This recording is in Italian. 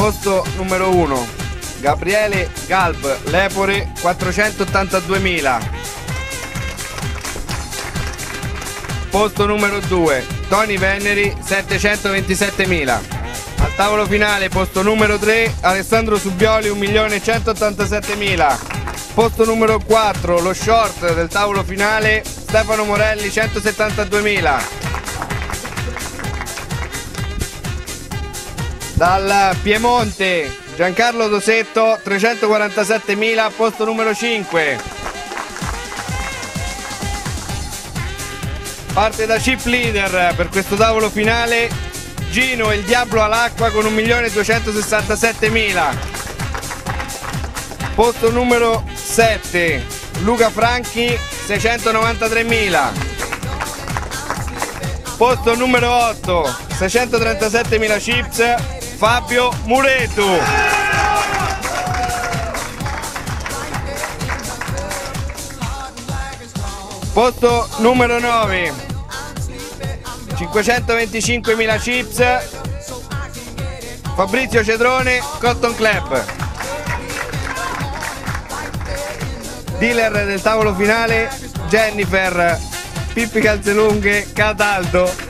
Posto numero 1, Gabriele Galb Lepore, 482.000. Posto numero 2, Tony Venneri, 727.000. Al tavolo finale, posto numero 3, Alessandro Subioli, 1.187.000. Posto numero 4, lo short del tavolo finale, Stefano Morelli, 172.000. Dal Piemonte, Giancarlo Dosetto, 347.000, posto numero 5. Parte da chip leader per questo tavolo finale Gino il Diablo all'acqua con 1.267.000. Posto numero 7 Luca Franchi, 693.000. Posto numero 8, 637.000 chips, Fabio Muretu. Posto numero 9, 525.000 chips, Fabrizio Cedrone, Cotton Club. Dealer del tavolo finale, Jennifer Pippi Calzelunghe Cataldo.